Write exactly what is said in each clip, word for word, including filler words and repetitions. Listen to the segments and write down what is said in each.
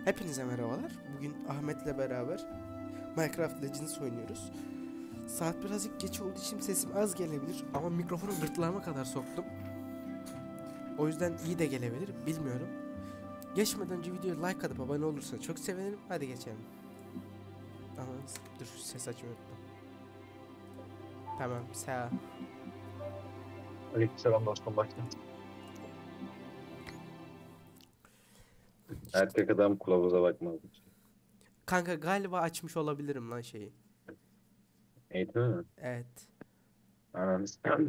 Hepinize merhabalar. Bugün Ahmet'le beraber Minecraft Legends oynuyoruz. Saat birazcık geç olduğu için sesim az gelebilir ama mikrofonu gırtlağıma kadar soktum. O yüzden iyi de gelebilir, bilmiyorum. Geçmeden önce videoya like atıp abone olursa çok sevinirim. Hadi geçelim. Anladınız? Dur, ses açmayı unuttum. Tamam, sağ. Aleykümselam dostum, başla. Erkek adam kılavuza bakmaz. Kanka galiba açmış olabilirim lan şeyi. Eğitimi mi? Evet. Ananı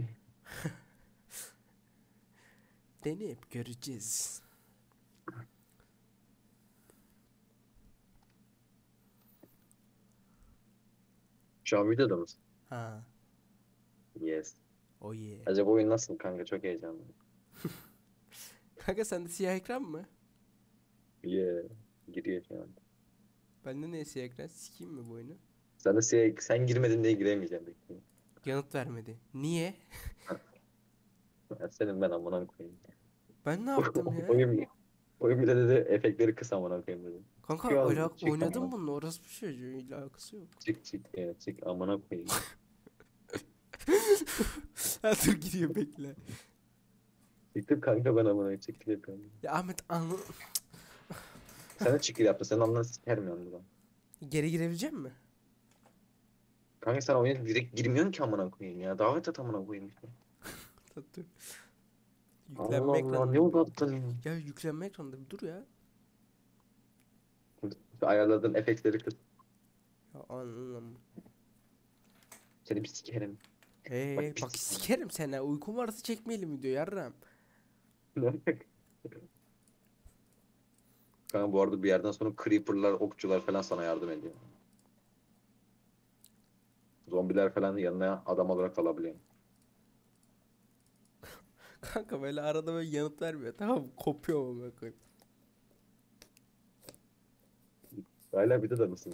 Deneyip göreceğiz. Şu an videoda mısın? Ha. Yes. Oh yeah. Acaba oyun nasıl kanka? Çok heyecanlı. Kanka sende siyah ekran mı? Yeah. Giriyor şu an. Bende ne siyah ekran? Sikeyim mi bu oyunu? Sen de şey, sen girmedin diye giremeyeceğim bekliyorum. Yanıt vermedi. Niye? Ben senin ben amına koyayım. Ben ne yaptım ya? Oyun, oyun bile dedi efektleri kısa amına koyayım dedim. Kanka Şu an öyle çık oynadım amına. bununla, orası bir şey ile alakası yok. Çık çık ya çık amına koyayım. Ha, dur gidiyor, bekle. Çıktım kanka ben amına çık yapıyorum. Ya Ahmet anla... Sen de çık yaptın. Senin amına sikerim yandı lan. Geri girebilecek mi? Kanka sen oyuna direkt girmiyorsun ki amına koyayım ya. Davet et amına koyayım işte. Dur. Allah Yüklenme Allah ekranında. ne uzattın ya. Ya yüklenme ekranında bir dur ya. Ayarladığın efektleri kız. Ya anlam. Seni bir sikerim. Hey Bak, bak pis- sikerim seni. Uykum varsa çekmeyelim video yarram. Kanka bu arada bir yerden sonra creeper'lar, okçular falan sana yardım ediyor. Zombiler falan yanına adam olarak alabiliyor. Kanka böyle arada böyle yanıt vermiyor, tamam mı? Kopuyor ama koyayım. Hala videoda mısın?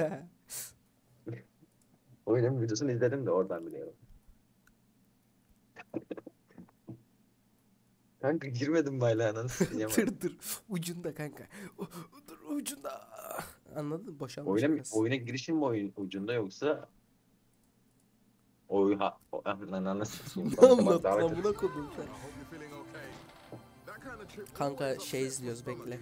Oyunun videosunu izledim de oradan biliyorum. Kanka girmedim hala ananı sikeceğim. Dur dur ucunda kanka. O- dur ucunda. Anladın mı? Boşalmış Oyuna, biraz. oyuna girişin mi oyun ucunda yoksa oy ha o, lan anasını sikeyim. Ne Konuşamadım, anlattın davet et. amına kodum sen. Kanka şey izliyoruz, bekle.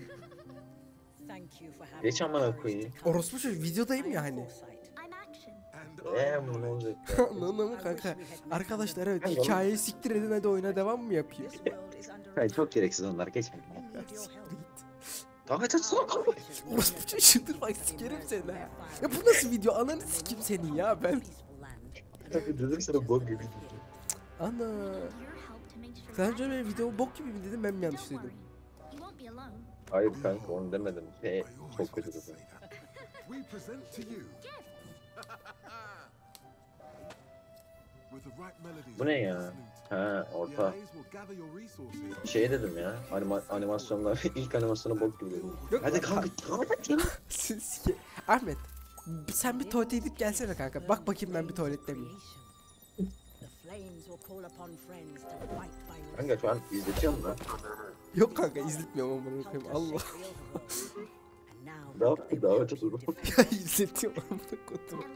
Geç amına koyayım. Orospu çocuğu, videodayım ya hani. Eee bu ne olacak? Anladın mı kanka? Arkadaşlar evet, hikayeyi siktir edin, hadi oyuna devam mı yapayım? Hayır çok gereksiz onlar geçme. Davet et sonra. Orospu çocuğu, dur bak sikerim seni ha. Ya bu nasıl video, ananı sikeyim senin ya ben. Dedim sana bok gibi. Ana. Sen önce benim video bok gibi mi dedim, ben mi yanlış duydum? Hayır kanka onu demedim. Şey, çok kötü dedi. Bu ne ya? Ha orta. Şey dedim ya. Anima animasyonla ilk animasyonu bok gibi dedim. Yok Hadi lan, kanka davet et ya. Siz sike... Ahmet, sen bir tuvalete gidip gelsene kanka. Bak bakayım ben bir tuvalette miyim? Kanka şu an izletiyorum da. Yok kanka, izletmiyorum amına koyayım. Allah. Davet, davet et oğlum. Ya izletiyorum amına koyayım.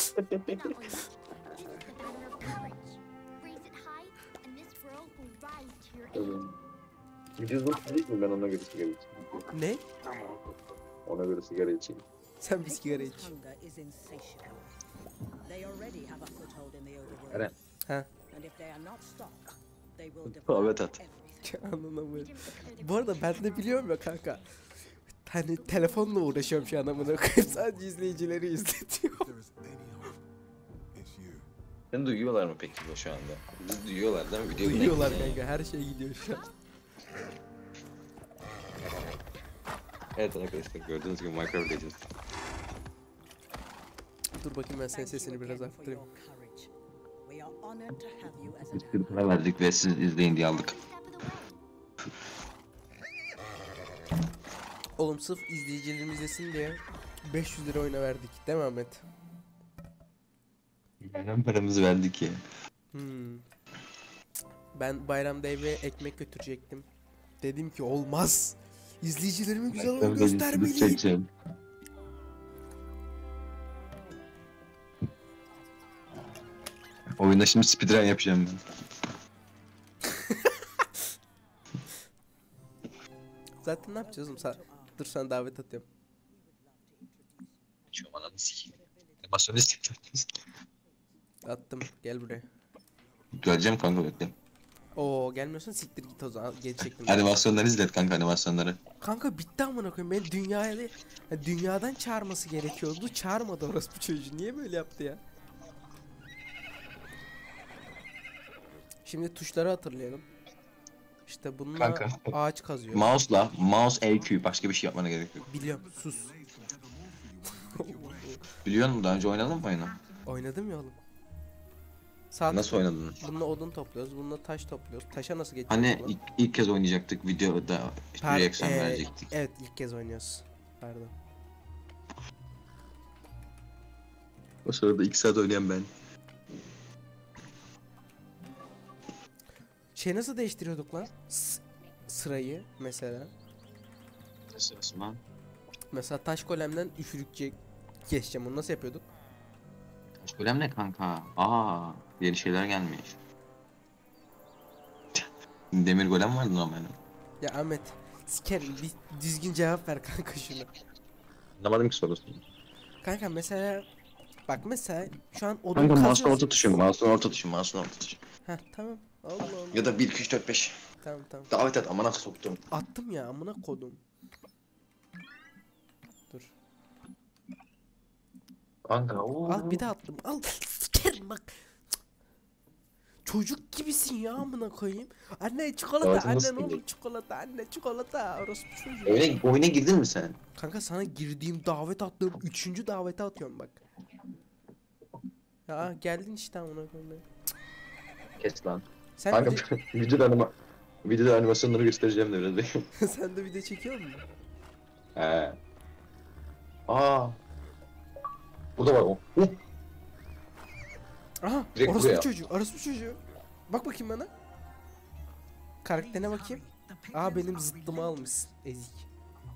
Videosu değil mi? Ben ona göre sigara içeyim. Ne? Ona göre sigara içeyim. Sen bir sigara iç. Eren. Ha. Davet et. Anlamıyorum. Bu arada ben de biliyorum ya kanka. Hani telefonla uğraşıyorum şu an amına koyayım. Sadece izleyicileri izletiyorum. Seni duyuyorlar mı peki bu şu anda? Bizi duyuyorlar değil mi? Video Duyuyorlar kanka, her şey gidiyor şu an. Evet arkadaşlar gördüğünüz gibi Minecraft Legends. Dur bakayım ben senin sesini biraz arttırayım. Biz kırpına verdik ve siz izleyin diye aldık. Oğlum sırf izleyicilerimiz izlesin diye beş yüz lira oyuna verdik değil mi Ahmet? Neden paramızı verdik ya? Hmm. Ben bayramda eve ekmek götürecektim. Dedim ki olmaz. İzleyicilerime güzel Ben oyun böyle YouTube göstermeliyim. çekeceğim. Oyunda şimdi speedrun yapacağım ben. Zaten ne yapacağız oğlum? Sen... Dur sana davet atıyorum. Şu ananı sikeyim. Animasyonu istiyorum. Attım. Gel buraya. Göreceğim kanka bekle. Oo gelmiyorsan siktir git o zaman. Geri çektim. Animasyonları izlet kanka animasyonları. Kanka bitti amına koyayım. Beni dünyaya ya dünyadan çağırması gerekiyordu. Çağırmadı orospu çocuğu. Niye böyle yaptı ya? Şimdi tuşları hatırlayalım. İşte bununla Kanka. ağaç kazıyor. Mouse'la mouse L Q başka bir şey yapmana gerek yok. Biliyorum. Sus. Biliyor musun daha önce oynadın mı oyunu? Oynadım ya oğlum. Sağ Nasıl oynadın? Bununla odun topluyoruz. Bununla taş topluyoruz. Taşa nasıl geçiyoruz? Hani ulan? ilk, ilk kez oynayacaktık videoda işte Par- reaksiyon ee, verecektik. Evet ilk kez oynuyoruz. Pardon. O sırada iki saat oynayan ben. Şey nasıl değiştiriyorduk lan? S- sırayı mesela. Ne sırası lan? Mesela taş golemden üfürükçe geçeceğim. Onu nasıl yapıyorduk? Taş golem ne kanka? Aa, yeni şeyler gelmiş. Demir golem vardı normalde. Ya Ahmet sikerim bir düzgün cevap ver kanka şuna. Anlamadım ki sorusunu. Kanka mesela bak mesela şu an odun Kanka mouse'un kazıyoruz. orta tuşu, mouse'un orta tuşu, mouse'un orta tuşu. Heh tamam. Allah Allah. Ya da bir iki üç dört beş. Tamam tamam. Davet et amına soktum. Attım ya amına kodum. Dur. Kanka ooo. Al bir daha attım. Al. Sikerim bak. Çocuk gibisin ya amına koyayım. Anne çikolata, Ağzını anne sıkayım. ne olur çikolata, anne çikolata. Orospu çocuğu. Oyuna, oyuna girdin mi sen? Kanka sana girdiğim davet attığım üçüncü davete atıyorum bak. Ya geldin işte amına koyayım. Kes lan. Sen Kanka video, videoda anima videoda animasyonları göstereceğim de biraz bekle. sen de video çekiyor musun? He. Aa. Burada var o. Hop. Aha, Direkt orospu buraya. çocuğu, orospu çocuğu. Bak bakayım bana. Karakterine bakayım. Aa benim zıttımı almışsın, ezik.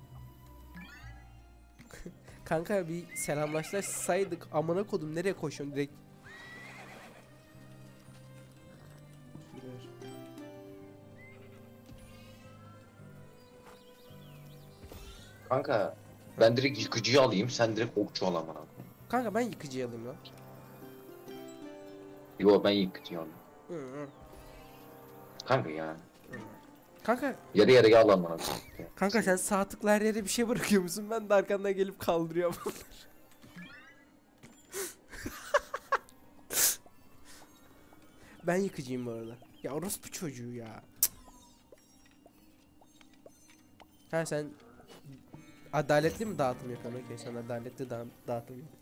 Kanka bir selamlaşsaydık amına kodum nereye koşuyorsun direkt? Kanka ben direkt yıkıcıyı alayım, sen direkt okçu al amına. Kanka ben yıkıcıyı alayım lan. Yo ben yıkıcıyı alayım. Hı hı. Kanka ya. Kanka, Yarı yarıya al amına. kanka sen sağ tıkla her yere bir şey bırakıyor musun? Ben de arkandan gelip kaldırıyorum onları. Ben yıkıcıyım bu arada. Ya orospu çocuğu ya. Cık. Ha sen adaletli mi dağıtım yapıyorsun? Okey sen adaletli da dağıtım yap.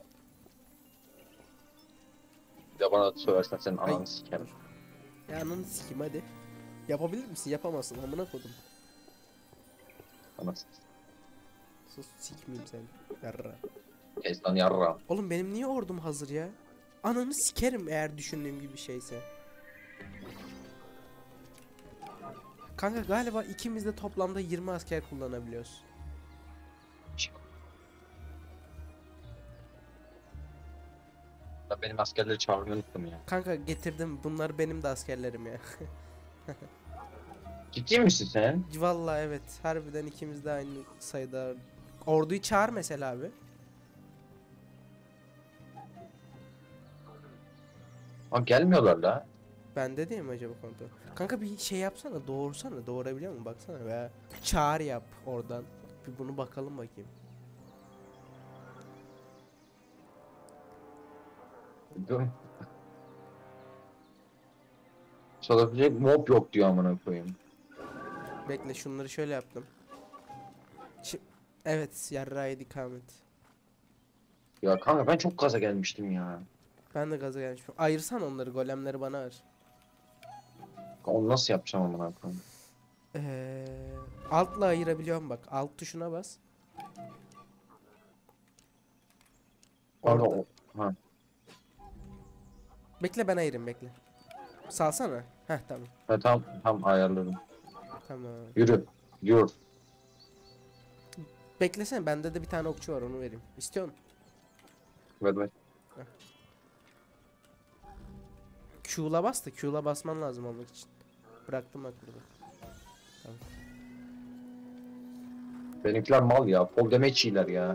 Bir de bana söylersen senin Ay, ananı sikerim. Ya ananı sikeyim hadi. Yapabilir misin? Yapamazsın. Amına kodum. Anasını. Sus sikmeyeyim seni. Yarra. Kes lan yarra. Oğlum benim niye ordum hazır ya? Ananı sikerim eğer düşündüğüm gibi şeyse. Kanka galiba ikimiz de toplamda yirmi asker kullanabiliyoruz. Ben benim askerleri çağırmayı unuttum ya. Kanka getirdim. Bunlar benim de askerlerim ya. Ciddi misin sen? Vallahi evet. Harbiden ikimiz de aynı sayıda. Orduyu çağır mesela abi. Aa gelmiyorlar la. Ben de değil mi acaba kontrol? Kanka bir şey yapsana. Doğursana. Doğurabiliyor musun? Baksana veya çağır yap oradan. Bir bunu bakalım bakayım. Dur. Çalabilecek mob yok diyor amına koyayım. Bekle şunları şöyle yaptım. Şi evet yarrağı yedik Ahmet. Ya kanka ben çok gaza gelmiştim ya. Ben de gaza gelmişim. Ayırsan onları golemleri bana ver. Onu nasıl yapacağım amına koyayım? Ee, altla ayırabiliyorum bak. Alt tuşuna bas. Kanka Orada. o. Ha. Bekle ben ayırayım bekle. Salsana. Heh tamam. Ha tam tam ayarladım. Tamam. Yürü. Yürü. Beklesene, bende de bir tane okçu var, onu vereyim. İstiyor musun? Ver ver. Q'la bas da Q'la basman lazım olmak için. Bıraktım bak burada. Tamam. Benimkiler mal ya. Fall damage iyiler ya.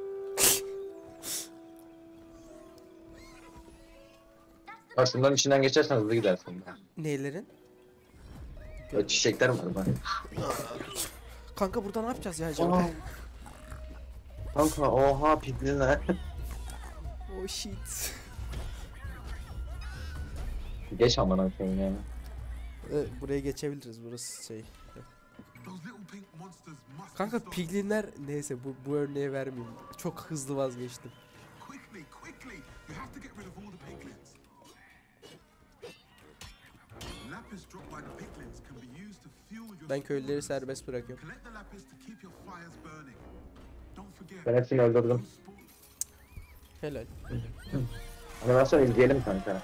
Bak şunların içinden geçersen hızlı gidersin. Neylerin? Böyle çiçekler var bak. Kanka burada ne yapacağız ya acaba? Aa. Kanka oha piklinler. Oh shit. Geç amına koyayım ya. Evet, buraya geçebiliriz, burası şey. Kanka piglinler, neyse bu bu örneği vermeyeyim. Çok hızlı vazgeçtim. Ben köylüleri serbest bırakıyorum. Ben hepsini öldürdüm. Helal. Animasyon izleyelim kanka.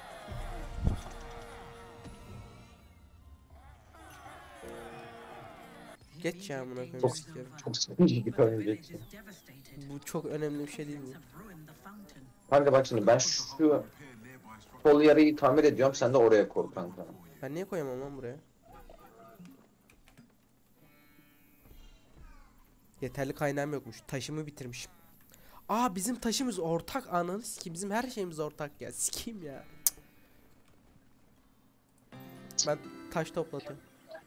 Geç ya amına koyayım, Çok, sikerim. çok sıkıcı gibi oynayacak. Bu çok önemli bir şey değil mi? Kanka bak şimdi ben şu sol yarıyı tamir ediyorum, sen de oraya koy kanka. Ben niye koyamam lan buraya? Yeterli kaynağım yokmuş. Taşımı bitirmişim. Aa, bizim taşımız ortak, ananı sikeyim. Bizim her şeyimiz ortak ya. Sikeyim ya. Cık. Ben taş toplatıyorum.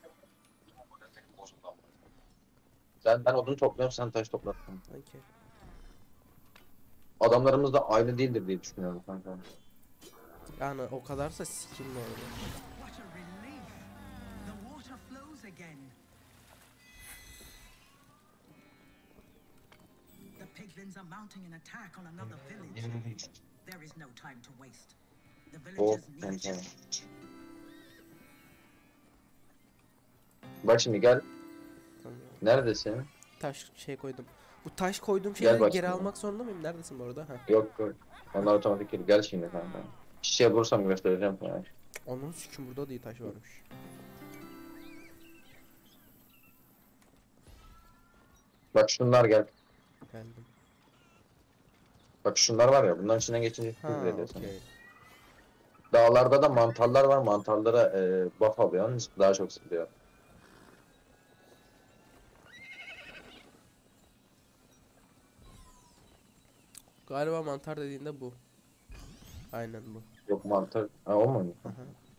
Sen, ben odun topluyorum, sen taş topla kanka. Okay. Adamlarımız da aynı değildir diye düşünüyorum kanka. Yani o kadarsa sikeyim bu arada. What a relief! The water flows again. The piglins are mounting an attack on another village. There is no time to waste. The Oh villagers need kanka. you. Bak şimdi gel. Tamam. Neredesin? Taş şey koydum. Bu taş koyduğum Gel şeyleri bakayım geri ya. almak zorunda mıyım? Neredesin bu arada? Ha. Yok yok. Onlar otomatik geliyor. Gel şimdi kanka. Şişeye bulursam göstereceğim sana. Onun sikim, burada da iyi taş varmış. Bak şunlar gel. Geldim. Bak şunlar var ya, bunların içinden geçince Ha, hızlı ediyorsun. okey. Dağlarda da mantarlar var. Mantarlara e, buff alıyorsun. Daha çok sıkılıyor. Galiba mantar dediğinde bu. Aynen bu. Yok mantar. Ha o mu? Aha.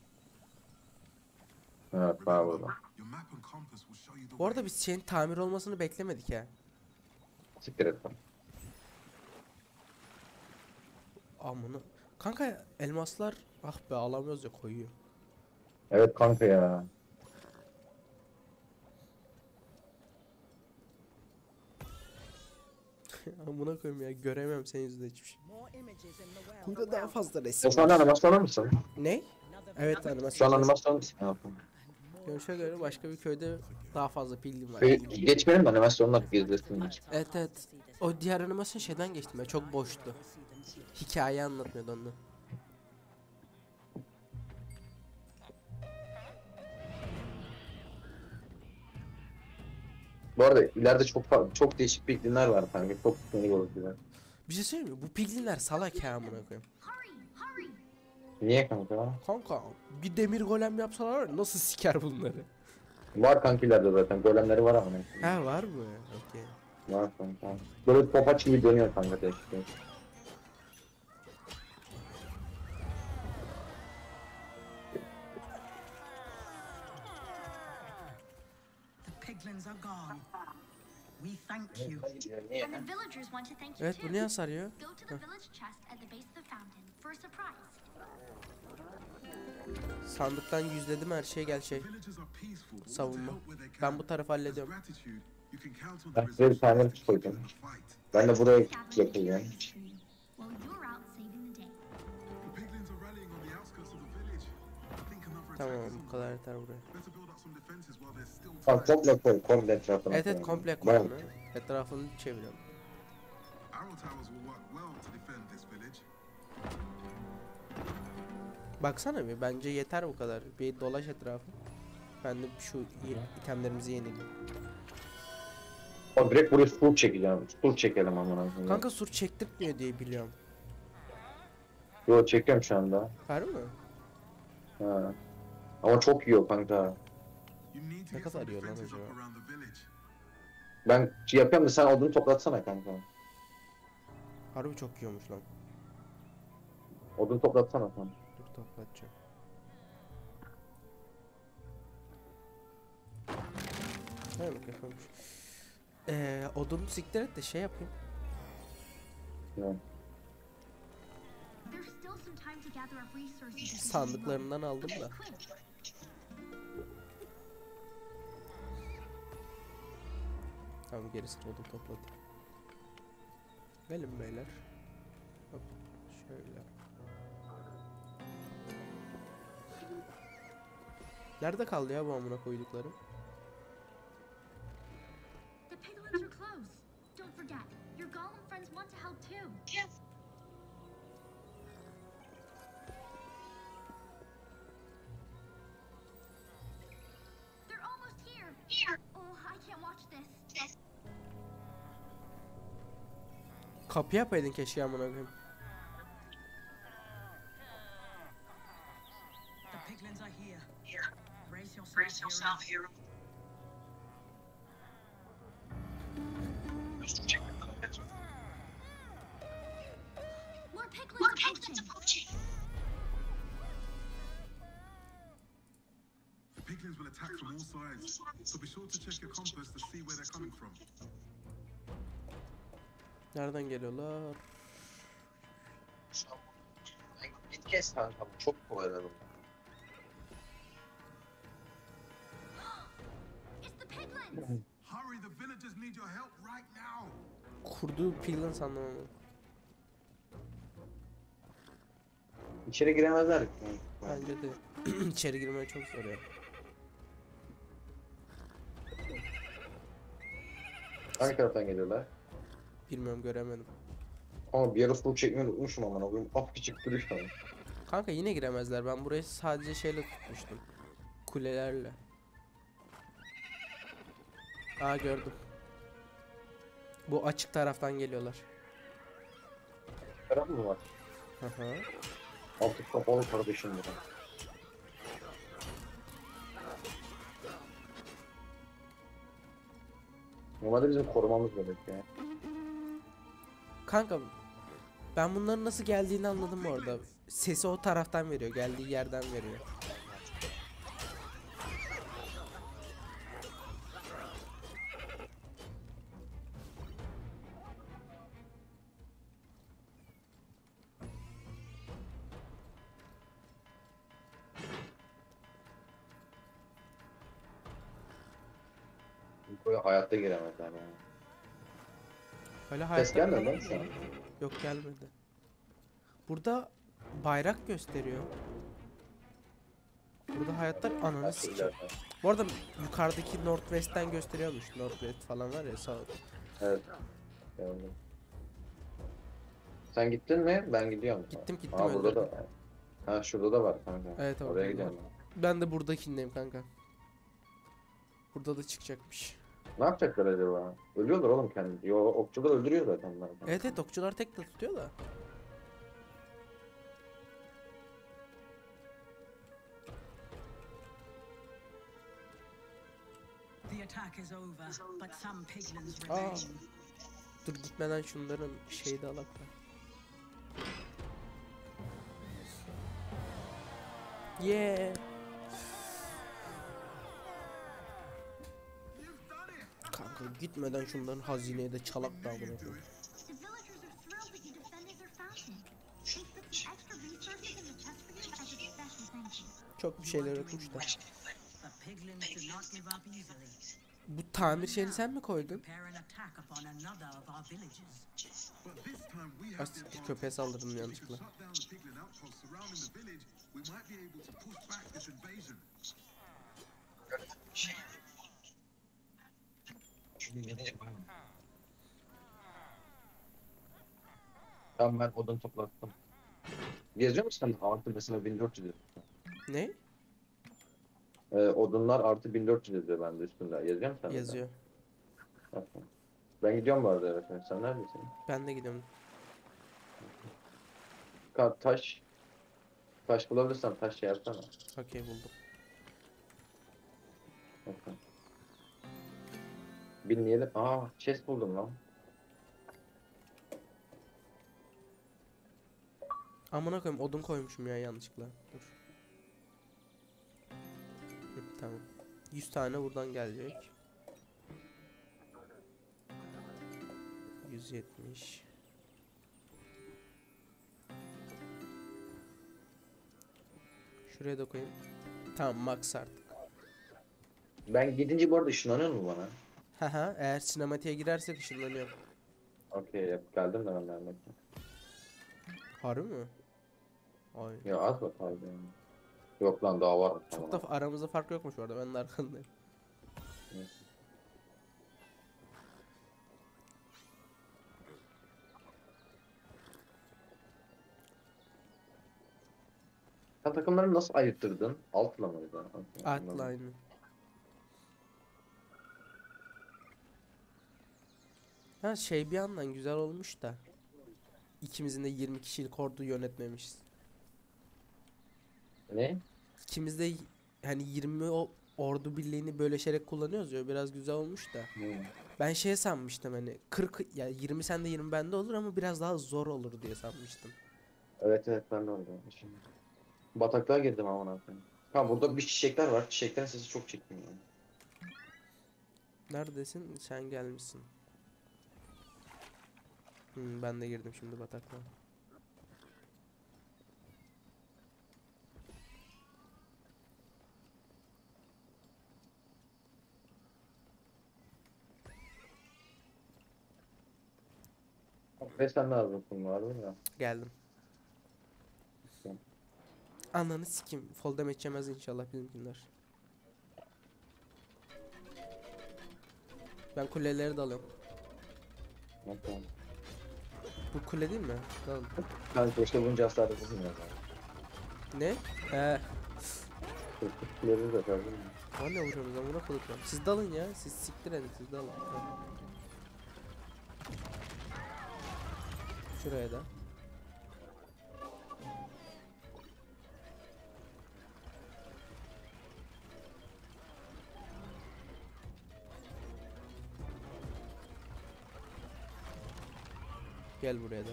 Evet var burada. Bu arada biz şeyin tamir olmasını beklemedik ya. Siktir et. Amına. Kanka elmaslar, ah be, alamıyoruz ya, koyuyor. Evet kanka ya. Amına koyayım ya, göremem senin yüzünden hiçbir şey. More images in the well. Burada daha fazla Ya resim şu an var. animasyonda mısın? Ne? Evet, Şu an animasyon. animasyon mısın? Ha. Görüşe göre başka bir köyde daha fazla pilgrim var. Şey, geçmeyelim de animasyonlar izlesinler. Evet evet. O diğer animasyon şeyden geçtim ya, çok boştu. Hikaye anlatmıyordu ondan. Bu arada ileride çok fa- çok değişik piklinler var kanka. Çok sinir bozucular. Bir şey söyleyeyim mi? Bu piglinler salak ya, amına koyayım. Niye kanka? Kanka bir demir golem yapsalar var ya, nasıl siker bunları? Var kanka ileride zaten. Golemleri var ama. Ha, var mı? Okey. Var kanka. Böyle topaç gibi dönüyor kanka değişik. The piglins are gone. We thank you. And the villagers want to thank you Evet, too. bu niye hasar yiyor? Go to the village chest at the base of the fountain for a surprise. Sandıktan yüzledim her şey, gel şey. Savunma. Ben bu tarafı hallediyorum. Ben size bir tane koydum. Ben de buraya Scavenge yapacağım. the tree while you're out saving the day. Tamam, bu kadar yeter buraya. Bak komple koy. Komple etrafına. Evet evet, koy. komple Bayağı- koyun. Etrafını çeviriyorum. Baksana bir, bence yeter bu kadar. Bir dolaş etrafı. Ben de şu i- itemlerimizi yenileyim. Bak direkt buraya sur çekeceğim. Sur çekelim amına koyayım. Kanka sur çektirtmiyor diye biliyorum. Yo çekiyorum şu anda. Harbi mi? Ha. Ama çok yiyor kanka. Ne kadar yiyor lan acaba? Ben şey yapıyorum da sen odunu toplatsana kanka. Harbi çok yiyormuş lan. Odunu toplatsana kanka. Dur toplatacağım. Ne bak yapılmış. Eee odunu siktir et de şey yapayım. Yani. There's still some time to gather up resources. Sandıklarından aldım da. Quick. Tamam gerisini odun topladım. Gelin beyler. Hop şöyle. Nerede kaldı ya bu amına koyduklarım? The piglins are close. Don't forget, your golem friends want to help too. Yes. They're almost here. Here. Oh, I can't watch this. This. Kapı yapaydın keşke amına koyayım. The piglins are here. Here. Brace yourself, Brace yourself hero. More piglins More piglins approaching. The piglins will attack from all sides, so be sure to check your compass to see where they're coming from. Nereden geliyorlar? Git kes kanka. Çok kolayladım. It's the piglins. Hurry, the villagers need your help right now. Kurduğu piglin sandım ama. İçeri giremezler ki. Bence de içeri girmeye çok zor ya. Hangi taraftan geliyorlar? Bilmiyorum göremedim. Ama bir ara sur çekmeyi unutmuşum amına koyayım. Af ki çıktı düştü ama. Kanka yine giremezler. Ben burayı sadece şeyle tutmuştum. Kulelerle. Aa gördüm. Bu açık taraftan geliyorlar. Taraf mı var? Hı hı. Artık kapalı kardeşim burada. Normalde bizim korumamız gerek ya. Kanka ben bunların nasıl geldiğini anladım bu arada. Sesi o taraftan veriyor. Geldiği yerden veriyor. Böyle hayatta giremezler yani. Öyle Ses hayatta gelmiyor lan kalamaz sana. ya. Yok gelmedi. Burada bayrak gösteriyor. Burada hayatlar ananı sikeyim. Bu arada yukarıdaki Northwest'ten gösteriyormuş. Northwest falan var ya sağ. Evet. Geldim. Sen gittin mi? Ben gidiyorum. Gittim, gittim, Aa, burada öldürdüm. da. Ha şurada da var kanka. Evet, orada Oraya da gidiyorum. Ben de buradakindeyim kanka. Burada da çıkacakmış. Ne yapacaklar acaba? Ölüyorlar oğlum kendini. Yo okçular öldürüyor zaten bunları. Evet evet okçular tek de tutuyor da. The attack is over, but some piglins Aa. remain. Dur gitmeden şunların şeyi de alak da. Yeah. Kanka gitmeden şunların hazineyi de çalak da amına koyayım. The villagers are thrilled that you defended their fountain. They put the extra resources in the chest for you as a special thank you. Çok bir şeyler yokmuş da. The piglins do not give up easily. Bu tamir şeyini sen mi koydun? Prepare an attack upon another of our villages. But this time we As have the advantage. köpeğe saldırdım If we yanlışlıkla. can shut down the piglin outposts surrounding the village, we might be able to push back this invasion. Tamam ben odun toplattım. Geziyor musun sen? Artı mesela bin dört yüz yazıyor. Ne? Ee, odunlar artı bin dört yüz yazıyor bende üstünde. Yazıyor musun sen? de? Yazıyor. Bakın. Ben gidiyorum bu arada, evet. Sen neredesin? Ben de gidiyorum. Ka taş. Taş bulabilirsen taş şey yapsana. Okey, buldum. Bakın. Bilmeyelim. Aa, chest buldum lan. Amına koyayım, odun koymuşum ya yanlışlıkla. Dur. Hı, tamam. yüz tane buradan gelecek. yüz yetmiş. Şuraya da koyayım. Tamam, max artık. Ben gidince bu arada ışınlanıyor mu bana? Haha, eğer sinematiğe girersek ışınlanıyorum. Okey, yap geldim de ben gelmek. Harbi mi? Ay. Ya az bak abi. Yok lan, daha var. Çok da aramızda fark yokmuş orada. Ben de arkandayım. Evet. Sen takımları nasıl ayırttırdın? Altla mıydı? Atla aynı. Ha, şey bir yandan güzel olmuş da. İkimizin de yirmi kişilik ordu yönetmemişiz. Ne? İkimiz de hani yirmi o ordu birliğini bölüşerek kullanıyoruz ya, biraz güzel olmuş da. Hmm. Ben şey sanmıştım, hani kırk ya yirmi sende yirmi bende olur ama biraz daha zor olur diye sanmıştım. Evet evet, ben de öyle şimdi. Bataklığa girdim aman abi. Ha, burada bir çiçekler var. Çiçeklerin sesi çok çekmiyor. Yani. Neredesin? Sen gelmişsin. Hmm, ben de girdim şimdi bataklığa. Ve sen ne yapıyorsun var mı ya? Geldim. Tamam. Ananı sikim. Fall damage yemez inşallah bizimkiler. Ben kuleleri de alıyorum. Tamam. Bu kule değil mi? Dalın. Ben keşke bunca hasarı buldum ya. Ne? He. Kuleleri de gördün mü? O ne vuruyorsunuz amına koyduklarım. Siz dalın ya. Siz siktir edin, siz dalın. Şuraya da. Gel buraya da.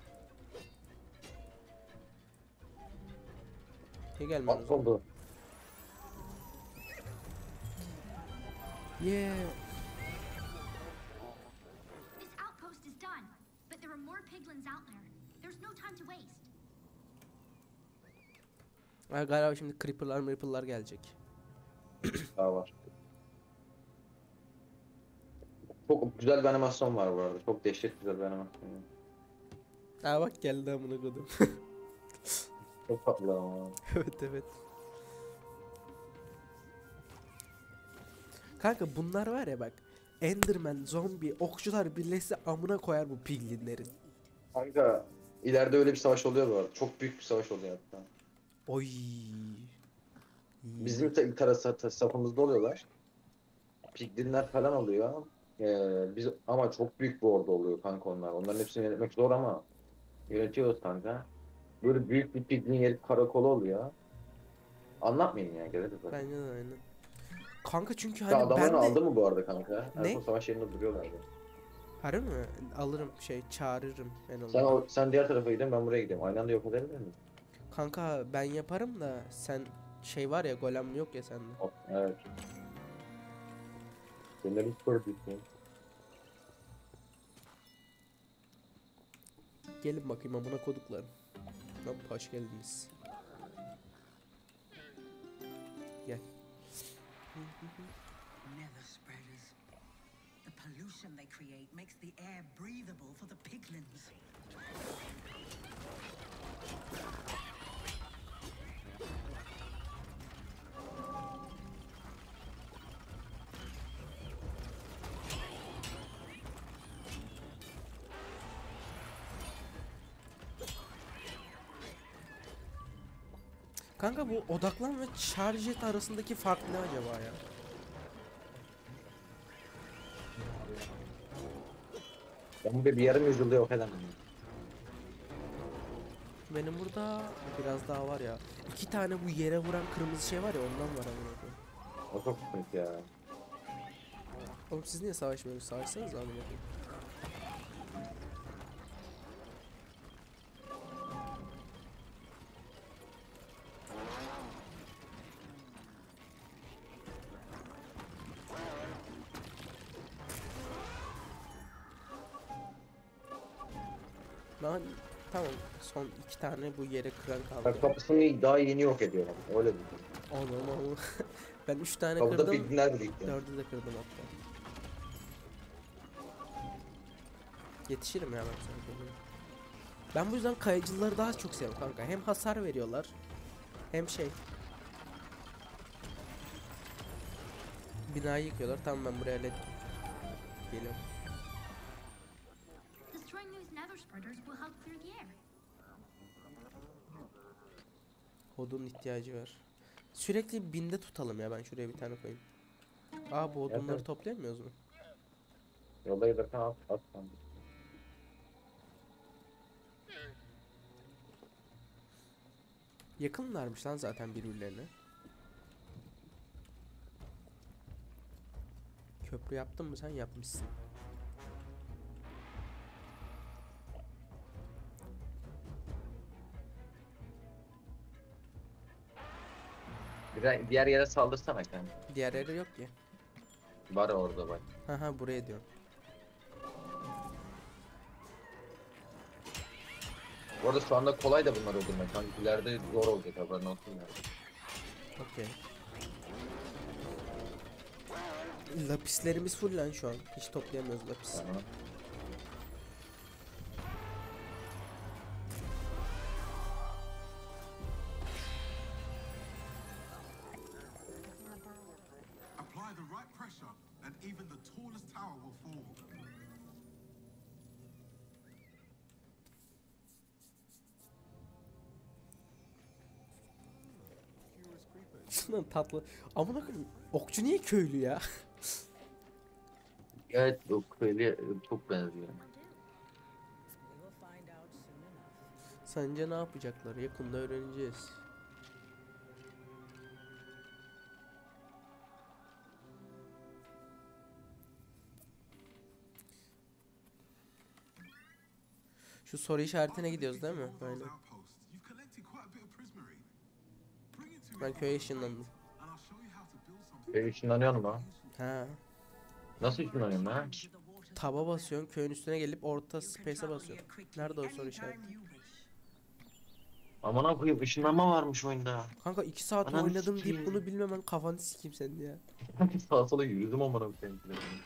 Niye gelmiyorsunuz? At oldu. Yeah. This outpost is done, but there are more piglins out there. There's no time to waste. Ha, galiba şimdi creeper'lar creeper'lar gelecek. Daha var. Çok güzel bir animasyon var bu arada. Çok dehşet güzel bir animasyon. Ha bak, geldi amına koydum. Çok tatlı ama. Evet evet. Kanka bunlar var ya bak. Enderman, zombi, okçular birleşse amına koyar bu piglinlerin. Kanka ileride öyle bir savaş oluyor bu arada. Çok büyük bir savaş oluyor hatta. Oy. Bizim ta- tarafı ta- safımızda oluyorlar. Piglinler falan oluyor. Ee, biz ama çok büyük bir ordu oluyor kanka onlar. Onların hepsini yönetmek zor ama yönetiyoruz kanka. Böyle büyük bir piglin yeri karakolu oluyor. Anlatmayayım ya, gerek yok. Bence de aynen. Kanka çünkü Ya hani adamlarını ben de... aldı mı bu arada kanka? Ne? En son savaş yerinde duruyorlardı. Harbi mi? Alırım şey, çağırırım en Sen onu. o, sen diğer tarafa gidin, ben buraya gideyim. Aynı anda yok edebilir miyim? Kanka ben yaparım da sen şey var ya, golem yok ya sende. Hop, evet. Seninle bir spor büyüsün. Gelin bakayım amına koduklarım. Hop, hoş geldiniz. Gel. Nether spreaders. The pollution they create makes the air breathable for the piglins. Kanka bu odaklan ve charge et arasındaki fark ne acaba ya? Ben bir yarım yüzyılda yok edemem. Benim burada biraz daha var ya. İki tane bu yere vuran kırmızı şey var ya, ondan var amına koyayım. O çok sıkıntı ya. Oğlum siz niye savaşmıyorsunuz? Savaşsanız amına koyayım. Lan tamam, son iki tane bu yere kıran Ben kaldı. kapısını daha yeni yok ediyorum. Öyle düşün. Oğlum oğlum. Ben üç tane Kapıda kırdım. bildiler birlikte. Dördü de kırdım hatta. Yetişirim ya ben sana. Ben bu yüzden kayıcıları daha çok seviyorum kanka. Hem hasar veriyorlar, hem şey. Binayı yıkıyorlar. Tamam, ben buraya led geliyorum. Destroying those nether spreaders will help clear the air. Odun ihtiyacı var. Sürekli binde tutalım ya, ben şuraya bir tane koyayım. Aa, bu odunları Evet. toplayamıyoruz mu? Yolda giderken at, at sen. Yakınlarmış lan zaten birbirlerine. Köprü yaptın mı sen? Yapmışsın. Bir de diğer yere saldırsana kanka. Diğer yere yok ki. Var orada bak. Haha, buraya diyorum. Bu arada şu anda kolay da bunları öldürmek. Kanka ileride zor olacak, haberin olsun yani. Okey. Lapislerimiz full lan şu an. Hiç toplayamıyoruz lapis. Tamam. Apply the right pressure, and even the tallest tower will fall. Şundan tatlı. Amına koyayım. Okçu niye köylü ya? Evet, o köylü çok benziyor. Sence ne yapacaklar? Yakında öğreneceğiz. Şu soru işaretine gidiyoruz değil mi? All those Aynen. outposts, you've collected quite a bit of prismarine. Bring it to Ben me, köye ışınlandım. and I'll show you how to build something. Köy ışınlanıyor mu? Ha. Nasıl ışınlanıyorsun lan? Taba basıyorsun, köyün üstüne gelip orta space'e basıyorsun. Nerede o soru işareti? Aman koyayım, ışınlanma varmış oyunda. Kanka iki saat Ananı oynadım sikeyim. deyip bunu bilmemen kafanı sikeyim senin ya. Sağa sola yürüdüm aman koyayım.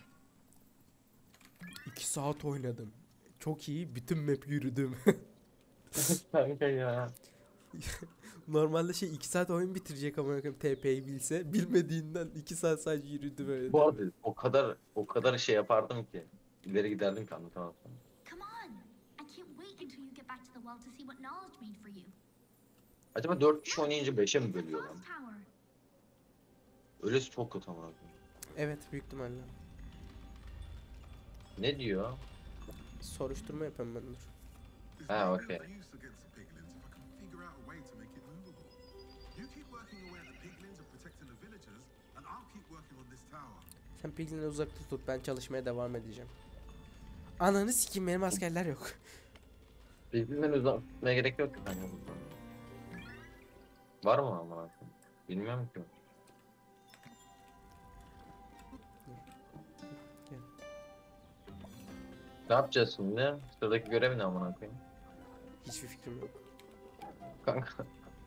iki saat oynadım. Çok iyi, bütün map yürüdüm. Kanka ya. Normalde şey iki saat oyun bitirecek ama bakayım T P'yi bilse. Bilmediğinden iki saat sadece yürüdü böyle. Bu arada o kadar o kadar şey yapardım ki. İleri giderdim ki anlatamam sana. Come on. I can't wait until you get back to the well to see what knowledge made for you. Acaba dört kişi oynayınca beşe mi It's a bölüyor lan? false tower. Öylesi çok kötü ama. Evet, büyük ihtimalle. Ne diyor? Soruşturma yapıyorum ben, dur. There's Ah, no okay. real use against the piglins if I can figure out a way to make it movable. You keep working away at the piglins and protecting the villagers, and I'll keep working on this tower. Sen Piglin'i uzakta tut, ben çalışmaya devam edeceğim. Ananı sikeyim, benim askerler yok. Birbirinden uzatmaya gerek yok ki kanka. Var mı ama? Bilmiyorum ki. Gel. Ne yapacağız şimdi? Sıradaki görev ne amına koyayım? Hiçbir fikrim yok. Kanka.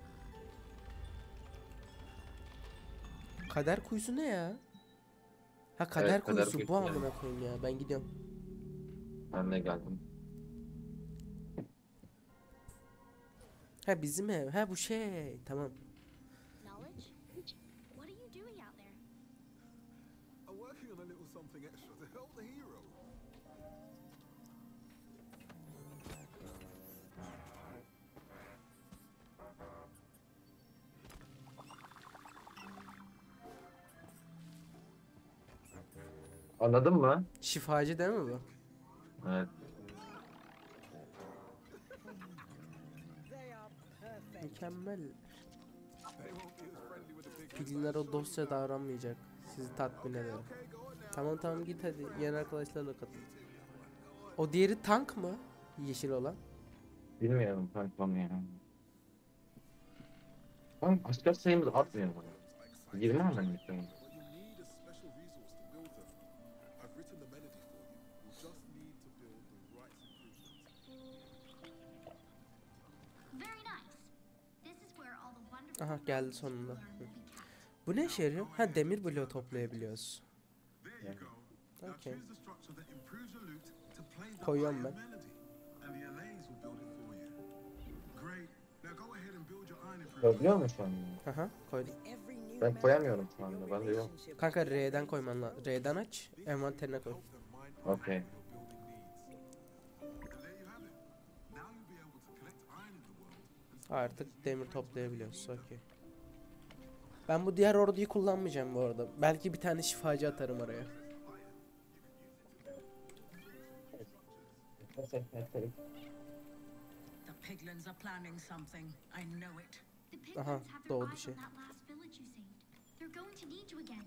Kader kuyusu ne ya? Ha, kader Evet, kader kuyusu bu kuyusu yani. amına koyayım ya. Ben gidiyorum. Ben de geldim. Ha, bizim ev. Ha, bu şey. Tamam. Knowledge? What are you doing out there? I'm working on a little something extra to help the hero. Anladın mı? Şifacı değil mi bu? Evet. Mükemmel. Piglinler o dosya davranmayacak. Sizi tatmin ederim. Tamam tamam git hadi. Yeni arkadaşlarla katıl. O diğeri tank mı? Yeşil olan. Bilmiyorum kankam ya. Lan asker sayımız artmıyor mu? yirmi hemen mi? Well, you need a special resource to build them. I've written the melody for you. You just need to build the right improvements. Very nice. This is where all the wonderful Aha geldi abilities you sonunda. learn will be kept. Bu ne işe yarıyor? Ha demir bloğu toplayabiliyoruz. There you go. Now Okay. choose the structure that improves your loot to play the Koyuyorum iron ben. melody. And the Allays will build it for you. Great. Now go ahead and build your iron improvements. Görebiliyor musun şu an? Aha koydum. Ben koyamıyorum şu anda. Ben de yok. Kanka R'den koyman lazım. R'den aç. Envanterine koy. Help them mine Okay. iron for your building needs. And there you have it. Now you'll be able to collect iron in the world and Artık demir toplayabiliyoruz. Okey. Ben bu diğer orduyu kullanmayacağım bu arada. Belki bir tane şifacı atarım oraya. The piglins are planning something. I know it. The piglins Aha, have their doğdu eyes şey. on that last village you saved. They're going to need you again.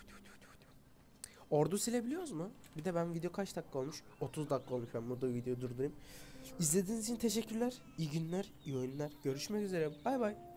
Ordu silebiliyoruz mu? Bir de ben video kaç dakika olmuş? otuz dakika olmuş. Ben burada videoyu durdurayım. İzlediğiniz için teşekkürler. İyi günler, iyi oyunlar. Görüşmek üzere. Bay bay.